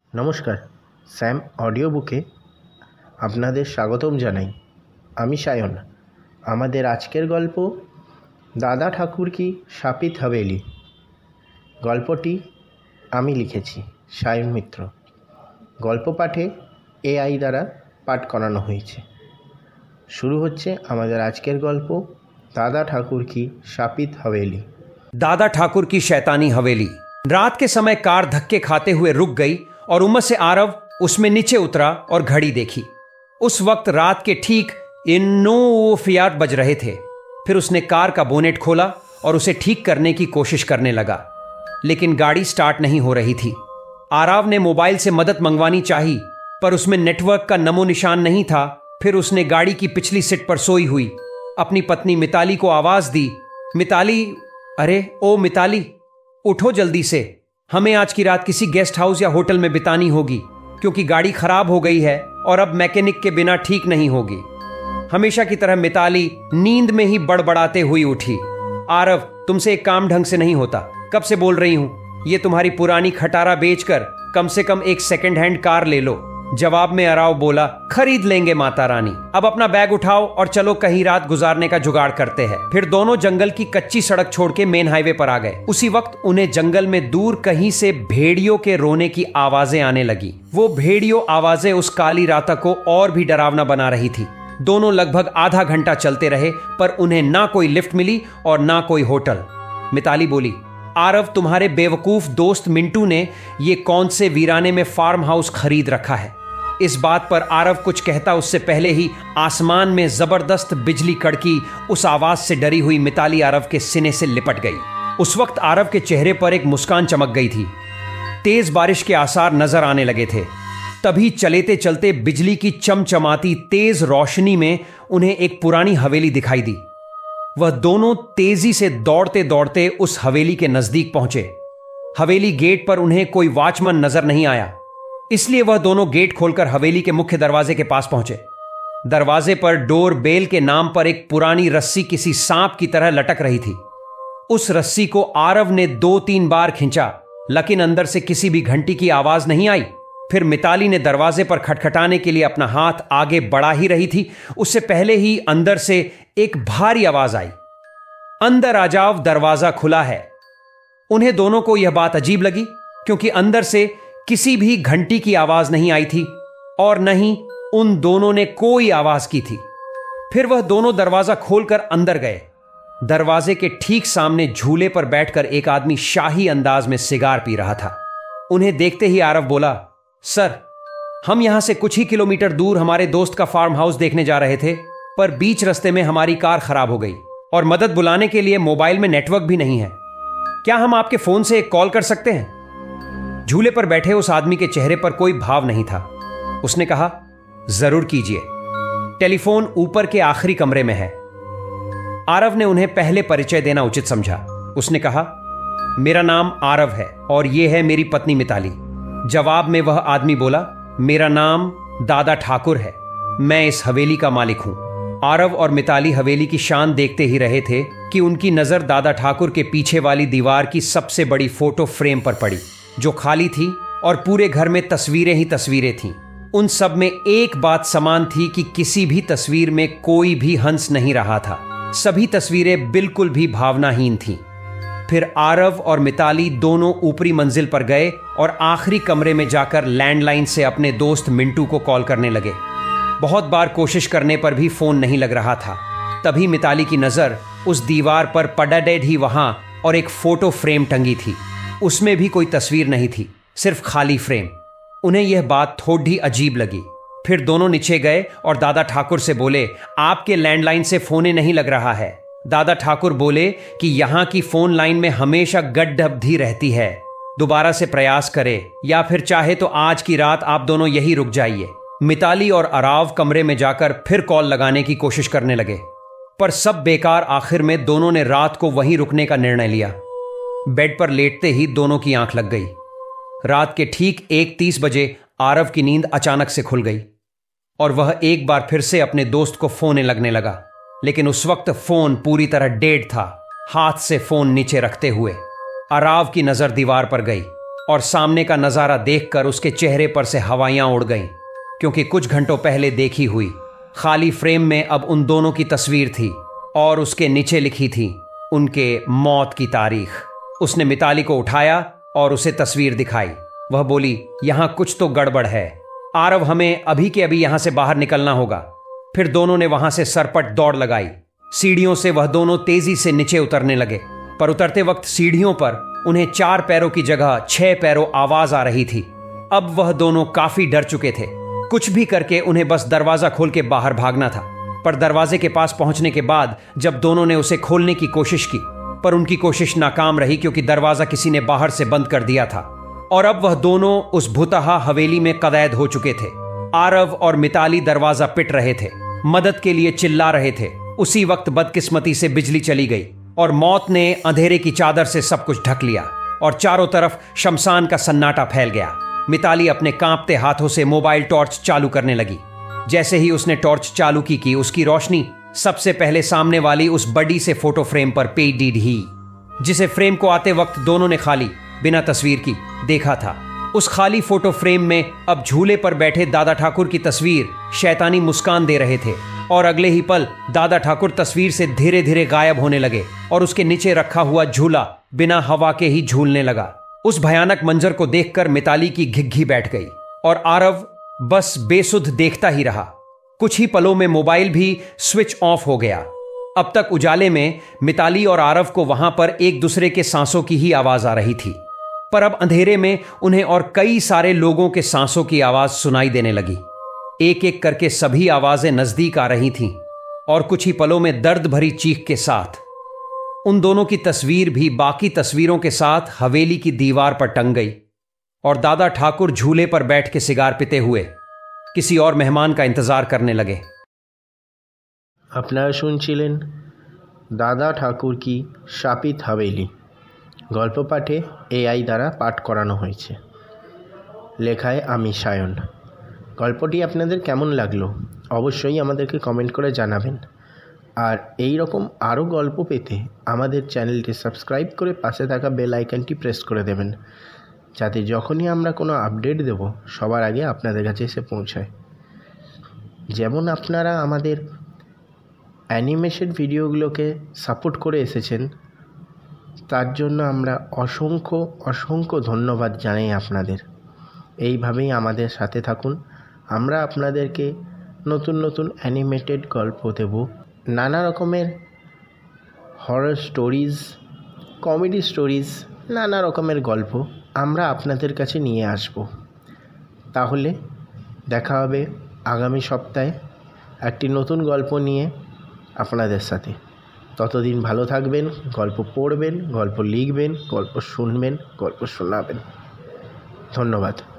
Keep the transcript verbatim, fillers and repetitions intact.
নমস্কার, Sam audio বুকে আপনাদের স্বাগতম জানাই। আমি সায়ন। আমাদের আজকের গল্প দাদা ঠাকুর কি শাপিত হাভেলি। গল্পটি আমি লিখেছি, সায়ন মিত্র। গল্প পাঠে এআই দ্বারা পাঠ করানো হয়েছে। শুরু হচ্ছে আমাদের আজকের গল্প दादा ठाकुर की शापित हवेली। दादा ठाकुर की शैतानी हवेली। रात के समय कार धक्के खाते हुए रुक गई और उम्र से आरव उसमें नीचे उतरा और घड़ी देखी। उस वक्त रात के ठीक इन्नोफियाट बज रहे थे। फिर उसने कार का बोनेट खोला और उसे ठीक करने की कोशिश करने लगा, लेकिन गाड़ी स्टार्ट नहीं हो रही थी। आरव ने मोबाइल से मदद मंगवानी चाही, पर उसमें नेटवर्क का नमो निशान नहीं था। फिर उसने गाड़ी की पिछली सीट पर सोई हुई अपनी पत्नी मिताली को आवाज दी, मिताली, अरे ओ मिताली, उठो जल्दी से। हमें आज की रात किसी गेस्ट हाउस या होटल में बितानी होगी, क्योंकि गाड़ी खराब हो गई है और अब मैकेनिक के बिना ठीक नहीं होगी। हमेशा की तरह मिताली नींद में ही बड़बड़ाते हुई उठी। आरव, तुमसे एक काम ढंग से नहीं होता। कब से बोल रही हूं, ये तुम्हारी पुरानी खटारा बेचकर कम से कम एक सेकंड हैंड कार ले लो। जवाब में आरव बोला, खरीद लेंगे माता रानी। अब अपना बैग उठाओ और चलो कहीं रात गुजारने का जुगाड़ करते हैं। फिर दोनों जंगल की कच्ची सड़क छोड़ के मेन हाईवे पर आ गए। उसी वक्त उन्हें जंगल में दूर कहीं से भेड़ियों के रोने की आवाजें आने लगी। वो भेड़ियों आवाजें उस काली रात को और भी डरावना बना रही थी। दोनों लगभग आधा घंटा चलते रहे, पर उन्हें ना कोई लिफ्ट मिली और ना कोई होटल। मिताली बोली, आरव, तुम्हारे बेवकूफ दोस्त मिंटू ने ये कौन से वीराने में फार्म हाउस खरीद रखा है। इस बात पर आरव कुछ कहता उससे पहले ही आसमान में जबरदस्त बिजली कड़की। उस आवाज से डरी हुई मिताली आरव के सीने से लिपट गई। उस वक्त आरव के चेहरे पर एक मुस्कान चमक गई थी। तेज बारिश के आसार नजर आने लगे थे। तभी चलते चलते बिजली की चमचमाती तेज रोशनी में उन्हें एक पुरानी हवेली दिखाई दी। वह दोनों तेजी से दौड़ते दौड़ते उस हवेली के नजदीक पहुंचे। हवेली गेट पर उन्हें कोई वॉचमैन नजर नहीं आया, इसलिए वह दोनों गेट खोलकर हवेली के मुख्य दरवाजे के पास पहुंचे। दरवाजे पर डोर बेल के नाम पर एक पुरानी रस्सी किसी सांप की तरह लटक रही थी। उस रस्सी को आरव ने दो तीन बार खींचा, लेकिन अंदर से किसी भी घंटी की आवाज नहीं आई। फिर मिताली ने दरवाजे पर खटखटाने के लिए अपना हाथ आगे बढ़ा ही रही थी, उससे पहले ही अंदर से एक भारी आवाज आई, अंदर आ जाओ, दरवाजा खुला है। उन्हें दोनों को यह बात अजीब लगी, क्योंकि अंदर से किसी भी घंटी की आवाज नहीं आई थी और न ही उन दोनों ने कोई आवाज की थी। फिर वह दोनों दरवाजा खोलकर अंदर गए। दरवाजे के ठीक सामने झूले पर बैठकर एक आदमी शाही अंदाज में सिगार पी रहा था। उन्हें देखते ही आरव बोला, सर, हम यहां से कुछ ही किलोमीटर दूर हमारे दोस्त का फार्म हाउस देखने जा रहे थे, पर बीच रास्ते में हमारी कार खराब हो गई और मदद बुलाने के लिए मोबाइल में नेटवर्क भी नहीं है। क्या हम आपके फोन से एक कॉल कर सकते हैं? झूले पर बैठे उस आदमी के चेहरे पर कोई भाव नहीं था। उसने कहा, जरूर कीजिए। टेलीफोन ऊपर के आखिरी कमरे में है। आरव ने उन्हें पहले परिचय देना उचित समझा। उसने कहा, मेरा नाम आरव है और यह है मेरी पत्नी मिताली। जवाब में वह आदमी बोला, मेरा नाम दादा ठाकुर है, मैं इस हवेली का मालिक हूं। आरव और मिताली हवेली की शान देखते ही रहे थे कि उनकी नजर दादा ठाकुर के पीछे वाली दीवार की सबसे बड़ी फोटो फ्रेम पर पड़ी, जो खाली थी और पूरे घर में तस्वीरें ही तस्वीरें थीं। उन सब में एक बात समान थी कि किसी भी तस्वीर में कोई भी हंस नहीं रहा था। सभी तस्वीरें बिल्कुल भी भावनाहीन थीं। फिर आरव और मिताली दोनों ऊपरी मंजिल पर गए और आखिरी कमरे में जाकर लैंडलाइन से अपने दोस्त मिंटू को कॉल करने लगे। बहुत बार कोशिश करने पर भी फोन नहीं लग रहा था। तभी मिताली की नजर उस दीवार पर पड़ाडेड ही वहां और एक फोटो फ्रेम टंगी थी। उसमें भी कोई तस्वीर नहीं थी, सिर्फ खाली फ्रेम। उन्हें यह बात थोड़ी अजीब लगी। फिर दोनों नीचे गए और दादा ठाकुर से बोले, आपके लैंडलाइन से फोने नहीं लग रहा है। दादा ठाकुर बोले कि यहां की फोन लाइन में हमेशा गड्ढबधी रहती है, दोबारा से प्रयास करें या फिर चाहे तो आज की रात आप दोनों यही रुक जाइए। मिताली और आरव कमरे में जाकर फिर कॉल लगाने की कोशिश करने लगे, पर सब बेकार। आखिर में दोनों ने रात को वहीं रुकने का निर्णय लिया। बेड पर लेटते ही दोनों की आंख लग गई। रात के ठीक एक तीस बजे आरव की नींद अचानक से खुल गई और वह एक बार फिर से अपने दोस्त को फोन लगने लगा, लेकिन उस वक्त फोन पूरी तरह डेड था। हाथ से फोन नीचे रखते हुए आरव की नजर दीवार पर गई और सामने का नज़ारा देखकर उसके चेहरे पर से हवाइयां उड़ गईं, क्योंकि कुछ घंटों पहले देखी हुई खाली फ्रेम में अब उन दोनों की तस्वीर थी और उसके नीचे लिखी थी उनके मौत की तारीख। उसने मिताली को उठाया और उसे तस्वीर दिखाई। वह बोली, यहां कुछ तो गड़बड़ है आरव, हमें अभी के अभी यहां से बाहर निकलना होगा। फिर दोनों ने वहां से सरपट दौड़ लगाई। सीढ़ियों से वह दोनों तेजी से नीचे उतरने लगे, पर उतरते वक्त सीढ़ियों पर उन्हें चार पैरों की जगह छह पैरों आवाज आ रही थी। अब वह दोनों काफी डर चुके थे। कुछ भी करके उन्हें बस दरवाजा खोल के बाहर भागना था। पर दरवाजे के पास पहुंचने के बाद जब दोनों ने उसे खोलने की कोशिश की, पर उनकी कोशिश नाकाम रही, क्योंकि दरवाजा किसी ने बाहर से बंद कर दिया था और अब वह दोनों उस भुतहा हवेली में कैद हो चुके थे। आरव और मिताली दरवाजा पिट रहे थे, मदद के लिए चिल्ला रहे थे। उसी वक्त बदकिस्मती से बिजली चली गई और मौत ने अंधेरे की चादर से सब कुछ ढक लिया और चारों तरफ शमशान का सन्नाटा फैल गया। मिताली अपने कांपते हाथों से मोबाइल टॉर्च चालू करने लगी। जैसे ही उसने टॉर्च चालू की की उसकी रोशनी सबसे पहले सामने वाली उस बड़ी से फोटो फ्रेम पर पेड़ी ही, जिसे फ्रेम को आते वक्त दोनों ने खाली बिना तस्वीर की देखा था। उस खाली फोटो फ्रेम में अब झूले पर बैठे दादा ठाकुर की तस्वीर शैतानी मुस्कान दे रहे थे और अगले ही पल दादा ठाकुर तस्वीर से धीरे धीरे गायब होने लगे और उसके नीचे रखा हुआ झूला बिना हवा के ही झूलने लगा। उस भयानक मंजर को देखकर मिताली की घिघी बैठ गई और आरव बस बेसुध देखता ही रहा। कुछ ही पलों में मोबाइल भी स्विच ऑफ हो गया। अब तक उजाले में मिताली और आरव को वहां पर एक दूसरे के सांसों की ही आवाज आ रही थी, पर अब अंधेरे में उन्हें और कई सारे लोगों के सांसों की आवाज सुनाई देने लगी। एक एक करके सभी आवाजें नजदीक आ रही थीं और कुछ ही पलों में दर्द भरी चीख के साथ उन दोनों की तस्वीर भी बाकी तस्वीरों के साथ हवेली की दीवार पर टंग गई और दादा ठाकुर झूले पर बैठ के सिगार पीते हुए किसी और मेहमान का इंतजार करने लगे। আপনারা শুনছিলেন দাদা ঠাকুর কি শাপিত হাভেলি। গল্প পাঠে এআই দ্বারা পাঠ করানো হয়েছে। লেখায় আমি সায়ন। গল্পটি আপনাদের কেমন লাগলো অবশ্যই আমাদেরকে কমেন্ট করে জানাবেন। আর এই রকম আরও গল্প পেতে আমাদের চ্যানেলটি সাবস্ক্রাইব করে পাশে থাকা বেল আইকনটি প্রেস করে দেবেন, যাতে যখনই আমরা কোনো আপডেট দেব সবার আগে আপনাদের কাছে এসে পৌঁছায়। যেমন আপনারা আমাদের অ্যানিমেশন ভিডিওগুলোকে সাপোর্ট করে এসেছেন, তার জন্য আমরা অসংখ্য অসংখ্য ধন্যবাদ জানাই আপনাদের। এইভাবেই আমাদের সাথে থাকুন। আমরা আপনাদেরকে নতুন নতুন অ্যানিমেটেড গল্প দেব, নানা রকমের হরর স্টোরিজ, কমেডি স্টোরিজ, নানা রকমের গল্প আমরা আপনাদের কাছে নিয়ে আসব। তাহলে দেখা হবে আগামী সপ্তাহে একটি নতুন গল্প নিয়ে আপনাদের সাথে। ততদিন ভালো থাকবেন, গল্প পড়বেন, গল্প লিখবেন, গল্প শুনবেন, গল্প শোনাবেন। ধন্যবাদ।